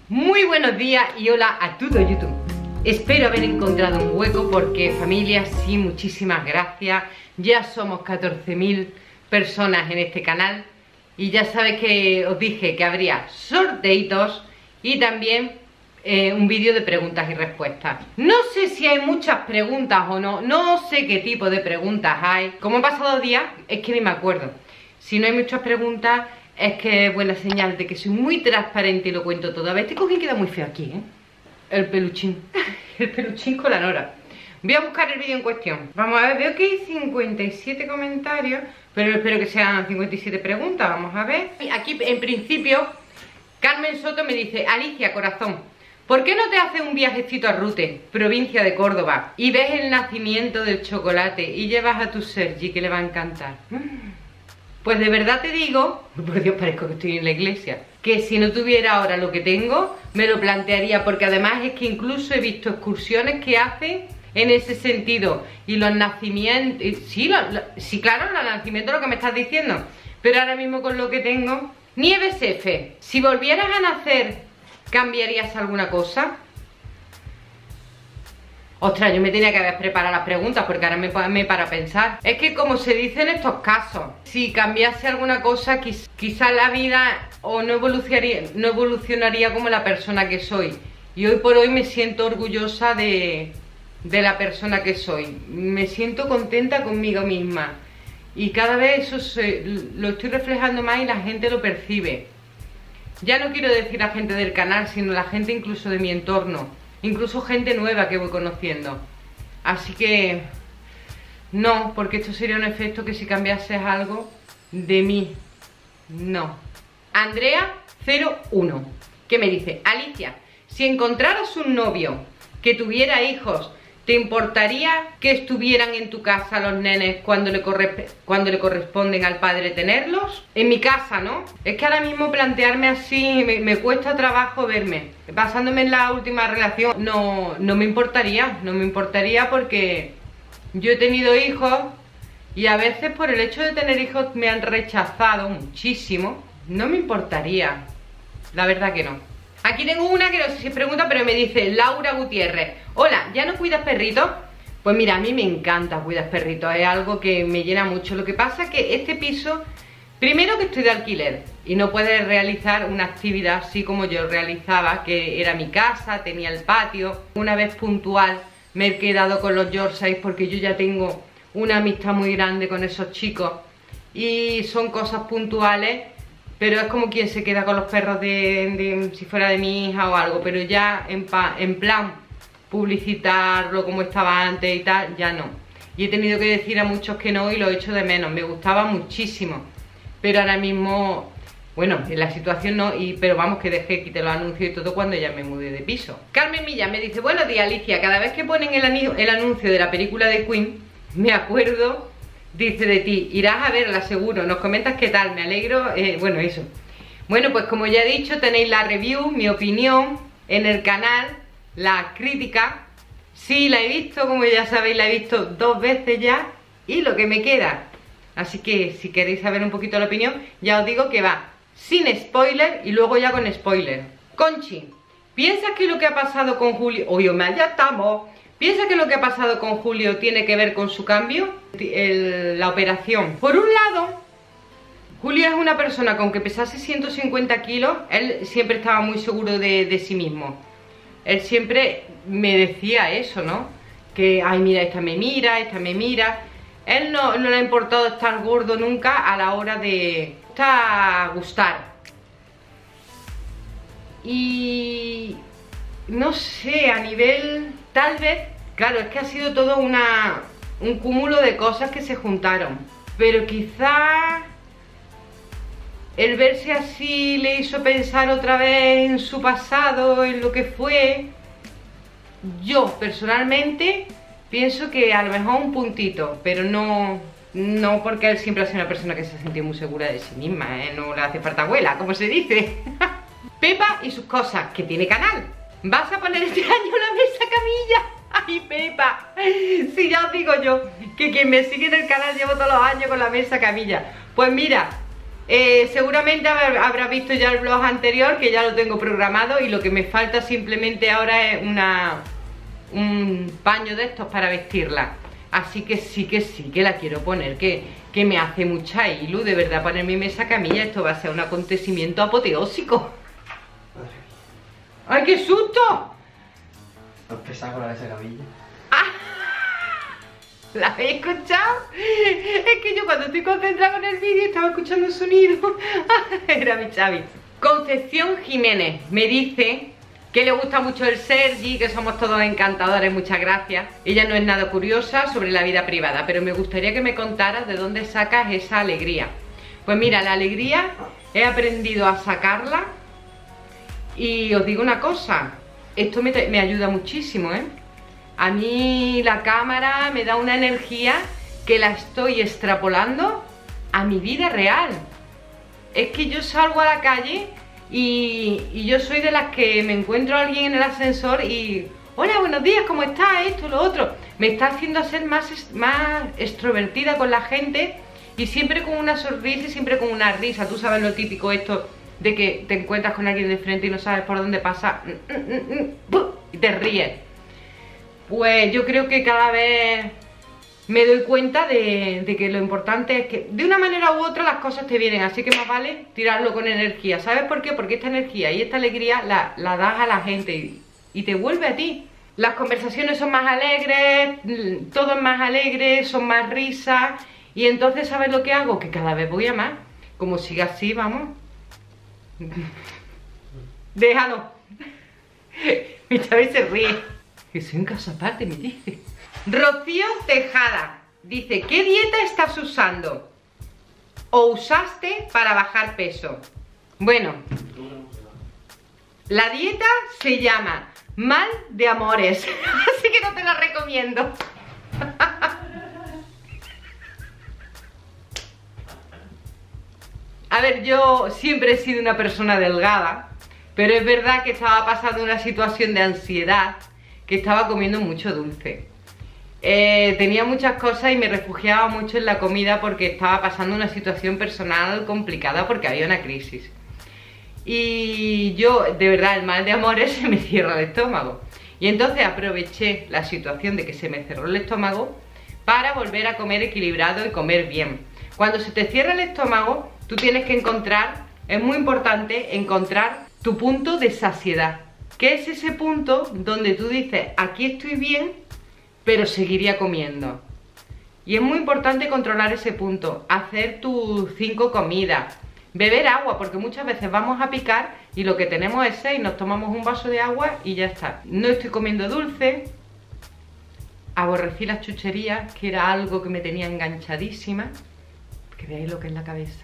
Muy buenos días y hola a todo YouTube. Espero haber encontrado un hueco porque familia, sí, muchísimas gracias. Ya somos 14.000 personas en este canal y ya sabéis que os dije que habría sorteitos y también un vídeo de preguntas y respuestas. No sé si hay muchas preguntas o no, no sé qué tipo de preguntas hay. Como han pasado días, es que ni me acuerdo. Si no hay muchas preguntas, es que es buena señal de que soy muy transparente y lo cuento todo. A ver, este cojín queda muy feo aquí, ¿eh? El peluchín. El peluchín con la Nora. Voy a buscar el vídeo en cuestión. Vamos a ver, veo que hay 57 comentarios, pero espero que sean 57 preguntas. Vamos a ver. Aquí, en principio, Carmen Soto me dice: Alicia, corazón, ¿por qué no te haces un viajecito a Rute, provincia de Córdoba, y ves el nacimiento del chocolate y llevas a tu Sergi, que le va a encantar? Pues de verdad te digo, por Dios, parezco que estoy en la iglesia, que si no tuviera ahora lo que tengo, me lo plantearía, porque además es que incluso he visto excursiones que hacen en ese sentido, y los nacimientos, sí, claro, los nacimientos, lo que me estás diciendo, pero ahora mismo con lo que tengo. Nieves F, si volvieras a nacer, ¿cambiarías alguna cosa? Ostras, yo me tenía que haber preparado las preguntas porque ahora me para a pensar. Es que como se dice en estos casos, si cambiase alguna cosa, quizá la vida o no evolucionaría como la persona que soy. Y hoy por hoy me siento orgullosa de la persona que soy. Me siento contenta conmigo misma. Y cada vez eso lo estoy reflejando más y la gente lo percibe. Ya no quiero decir la gente del canal, sino la gente incluso de mi entorno. Incluso gente nueva que voy conociendo. Así que no, porque esto sería un efecto que si cambiases algo de mí. No. Andrea01, que me dice: Alicia, si encontraras un novio que tuviera hijos, ¿te importaría que estuvieran en tu casa los nenes cuando le corresponden al padre tenerlos? En mi casa, ¿no? Es que ahora mismo plantearme así me cuesta trabajo verme. Basándome en la última relación, no me importaría. No me importaría porque yo he tenido hijos y a veces por el hecho de tener hijos me han rechazado muchísimo. No me importaría. La verdad que no. Aquí tengo una que no sé si es pregunta, pero me dice Laura Gutiérrez: hola, ¿ya no cuidas perritos? Pues mira, a mí me encanta cuidar perritos, es algo que me llena mucho. Lo que pasa es que este piso, primero que estoy de alquiler y no puedes realizar una actividad así como yo realizaba, que era mi casa, tenía el patio. Una vez puntual me he quedado con los Yorkshire porque yo ya tengo una amistad muy grande con esos chicos y son cosas puntuales. Pero es como quien se queda con los perros si fuera de mi hija o algo. Pero ya en plan publicitarlo como estaba antes y tal, ya no. Y he tenido que decir a muchos que no y lo he hecho de menos. Me gustaba muchísimo. Pero ahora mismo, bueno, en la situación no. Pero vamos, que quité los anuncios y todo cuando ya me mudé de piso. Carmen Milla me dice: buenos días, Alicia, cada vez que ponen el anuncio de la película de Queen, me acuerdo... Dice de ti, irás a verla seguro, nos comentas qué tal, me alegro, bueno, eso. Bueno, pues como ya he dicho, tenéis la review, mi opinión, en el canal, la crítica. Sí, la he visto, como ya sabéis, la he visto 2 veces ya, y lo que me queda. Así que, si queréis saber un poquito la opinión, ya os digo que va sin spoiler y luego ya con spoiler. Conchi, ¿piensas que lo que ha pasado con Julio... Oye, ya estamos... ¿Piensa que lo que ha pasado con Julio tiene que ver con su cambio? La operación. Por un lado, Julio es una persona que aunque pesase 150 kilos, él siempre estaba muy seguro de sí mismo. Él siempre me decía eso, ¿no? Que, ay, mira, esta me mira. Él no le ha importado estar gordo nunca a la hora de gustar. Y... no sé, a nivel... Tal vez, claro, es que ha sido todo un cúmulo de cosas que se juntaron. Pero quizá el verse así le hizo pensar otra vez en su pasado, en lo que fue. Yo, personalmente, pienso que a lo mejor un puntito, pero no porque él siempre ha sido una persona que se ha sentido muy segura de sí misma, ¿eh? No le hace falta abuela, como se dice. Pepa y sus cosas, que tiene canal. ¿Vas a poner este año una mesa camilla? ¡Ay, Pepa! Si ya os digo yo que quien me sigue en el canal llevo todos los años con la mesa camilla. Pues mira, Seguramente habrás visto ya el vlog anterior, que ya lo tengo programado, y lo que me falta simplemente ahora es un paño de estos para vestirla. Así que sí que la quiero poner, que me hace mucha ilu, de verdad, ponerme esa camilla. Esto va a ser un acontecimiento apoteósico. ¡Ay, qué susto! ¿Has pesado con esa camilla? ¿La habéis escuchado? Es que yo cuando estoy concentrada con el vídeo estaba escuchando un sonido. Era mi Xavi. Concepción Jiménez me dice que le gusta mucho el Sergi, que somos todos encantadores, muchas gracias. Ella no es nada curiosa sobre la vida privada, pero me gustaría que me contaras de dónde sacas esa alegría. Pues mira, la alegría he aprendido a sacarla, y os digo una cosa, esto me ayuda muchísimo, ¿eh? A mí la cámara me da una energía que la estoy extrapolando a mi vida real. Es que yo salgo a la calle y yo soy de las que me encuentro a alguien en el ascensor y hola, buenos días, ¿cómo estás? Esto, lo otro. Me está haciendo ser más extrovertida con la gente, y siempre con una sonrisa y siempre con una risa. Tú sabes lo típico esto de que te encuentras con alguien de frente y no sabes por dónde pasa y te ríes. Pues yo creo que cada vez me doy cuenta de que lo importante es que de una manera u otra las cosas te vienen, así que más vale tirarlo con energía. ¿Sabes por qué? Porque esta energía y esta alegría la das a la gente y te vuelve a ti. Las conversaciones son más alegres, todo es más alegre, son más risas, y entonces ¿sabes lo que hago? Que cada vez voy a más. Como siga así, vamos. Déjalo. Mi Xavi se ríe. Que soy un caso aparte, me dice. Rocío Tejada dice: ¿qué dieta estás usando o usaste para bajar peso? Bueno, la dieta se llama Mal de Amores, así que no te la recomiendo. A ver, yo siempre he sido una persona delgada, pero es verdad que estaba pasando una situación de ansiedad, que estaba comiendo mucho dulce. Tenía muchas cosas y me refugiaba mucho en la comida porque estaba pasando una situación personal complicada, porque había una crisis. Y yo, de verdad, el mal de amores se me cierra el estómago. Y entonces aproveché la situación de que se me cerró el estómago para volver a comer equilibrado y comer bien. Cuando se te cierra el estómago, tú tienes que encontrar, es muy importante encontrar tu punto de saciedad. ¿Qué es ese punto donde tú dices, aquí estoy bien, pero seguiría comiendo? Y es muy importante controlar ese punto, hacer tus 5 comidas, beber agua, porque muchas veces vamos a picar y lo que tenemos es 6, nos tomamos un vaso de agua y ya está. No estoy comiendo dulce, aborrecí las chucherías, que era algo que me tenía enganchadísima, que veáis lo que es la cabeza.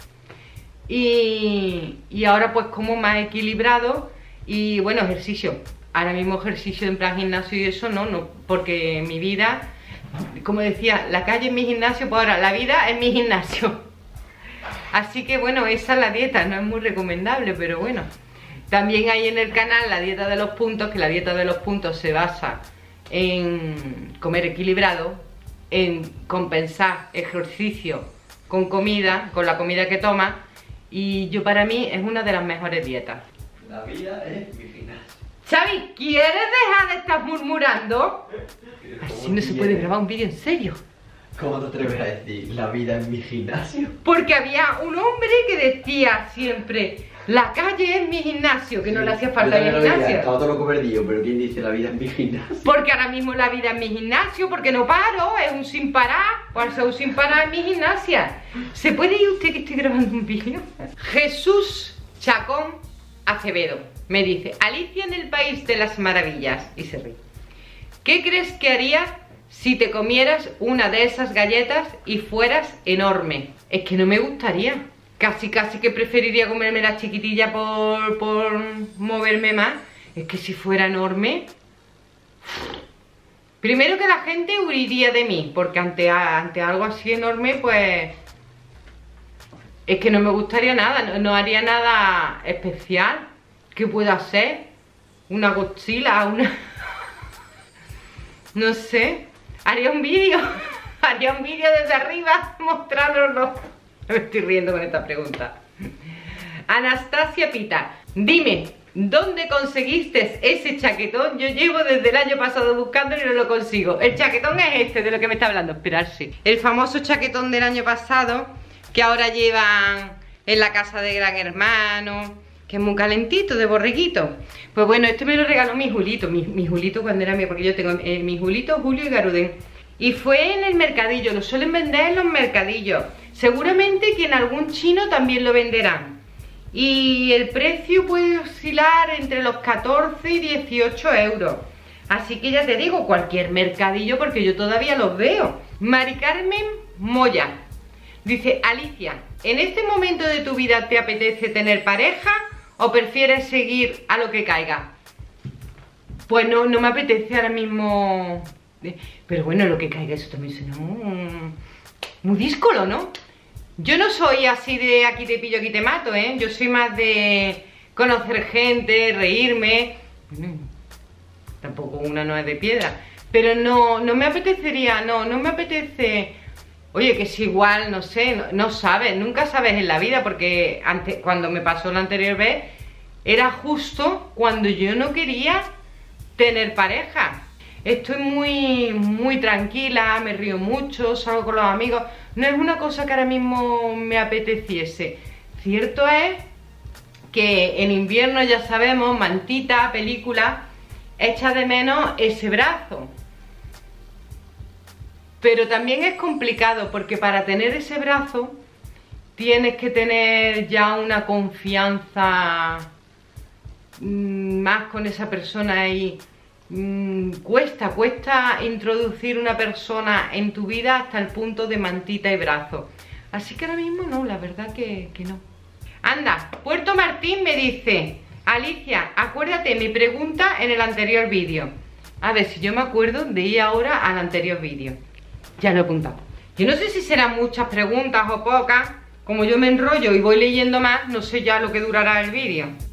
Y ahora pues como más equilibrado. Y bueno, ejercicio. Ahora mismo ejercicio en plan gimnasio y eso no, porque mi vida, como decía, la calle es mi gimnasio, pues ahora la vida es mi gimnasio. Así que bueno, esa es la dieta, no es muy recomendable, pero bueno. También hay en el canal la dieta de los puntos, que la dieta de los puntos se basa en comer equilibrado, en compensar ejercicio con comida, con la comida que tomas, y yo, para mí, es una de las mejores dietas. La vida es mi gimnasio. Xavi, ¿quieres dejar de estar murmurando? Así no se puede grabar un vídeo en serio. ¿Cómo te atreves a decir la vida es mi gimnasio? Porque había un hombre que decía siempre, la calle es mi gimnasio, que sí, no le hacía falta ir al gimnasio. Estaba todo loco perdido, pero ¿quién dice la vida es mi gimnasio? Porque ahora mismo la vida es mi gimnasio, porque no paro, es un sin parar, pues un sin parar en mi gimnasia. ¿Se puede ir usted que estoy grabando un vídeo? Jesús Chacón Acevedo me dice: Alicia en el País de las Maravillas, y se ríe. ¿Qué crees que haría si te comieras una de esas galletas y fueras enorme? Es que no me gustaría. Casi que preferiría comerme la chiquitilla por moverme más. Es que si fuera enorme, primero que la gente huiría de mí, porque ante algo así enorme, pues es que no me gustaría nada, no haría nada especial. ¿Qué puedo hacer? ¿Una Godzilla? No sé. Haría un vídeo. Haría un vídeo desde arriba mostrándolo. Me estoy riendo con esta pregunta. Anastasia Pita, dime, ¿dónde conseguiste ese chaquetón? Yo llevo desde el año pasado buscándolo y no lo consigo. El chaquetón es este de lo que me está hablando. Esperarse. El famoso chaquetón del año pasado que ahora llevan en la casa de Gran Hermano, que es muy calentito, de borreguito. Pues bueno, este me lo regaló mi Julito. Mi Julito cuando era mío, porque yo tengo mi Julito, Julio y Garudén. Y fue en el mercadillo, lo suelen vender en los mercadillos. Seguramente que en algún chino también lo venderán. Y el precio puede oscilar entre los 14 y 18 euros. Así que ya te digo, cualquier mercadillo, porque yo todavía los veo. Mari Carmen Moya dice, Alicia, ¿en este momento de tu vida te apetece tener pareja o prefieres seguir a lo que caiga? Pues no me apetece ahora mismo. Pero bueno, lo que caiga, eso también suena muy díscolo, ¿no? Yo no soy así de aquí te pillo, aquí te mato, ¿eh? Yo soy más de conocer gente, reírme. Bueno, tampoco una no es de piedra. Pero no me apetecería, no me apetece. Oye, que es igual, no sé, no sabes, nunca sabes en la vida, porque antes, cuando me pasó la anterior vez, era justo cuando yo no quería tener pareja. Estoy muy tranquila, me río mucho, salgo con los amigos. No es una cosa que ahora mismo me apeteciese. Cierto es que en invierno, ya sabemos, mantita, película, echa de menos ese brazo. Pero también es complicado, porque para tener ese brazo tienes que tener ya una confianza más con esa persona y cuesta introducir una persona en tu vida hasta el punto de mantita y brazo. Así que ahora mismo no, la verdad que no. Anda, Puerto Martín me dice, Alicia, acuérdate mi pregunta en el anterior vídeo. A ver si yo me acuerdo de ir ahora al anterior vídeo. Ya lo he apuntado. Yo no sé si serán muchas preguntas o pocas. Como yo me enrollo y voy leyendo más, no sé ya lo que durará el vídeo.